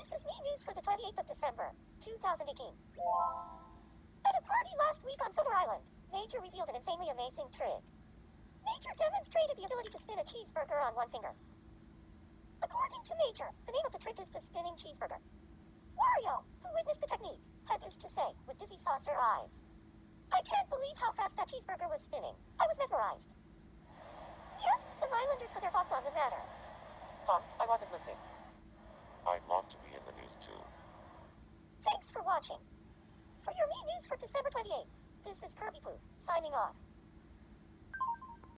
This is me news for the 28th of December, 2018. At a party last week on Silver Island, Major revealed an insanely amazing trick. Major demonstrated the ability to spin a cheeseburger on one finger. According to Major, the name of the trick is the spinning cheeseburger. Wario, who witnessed the technique, had this to say, with dizzy saucer eyes. I can't believe how fast that cheeseburger was spinning. I was mesmerized. He asked some islanders for their thoughts on the matter. I wasn't listening. I'd love to be in the news too. Thanks for watching. For your Me News for December 28th, this is Kirby Poof, signing off.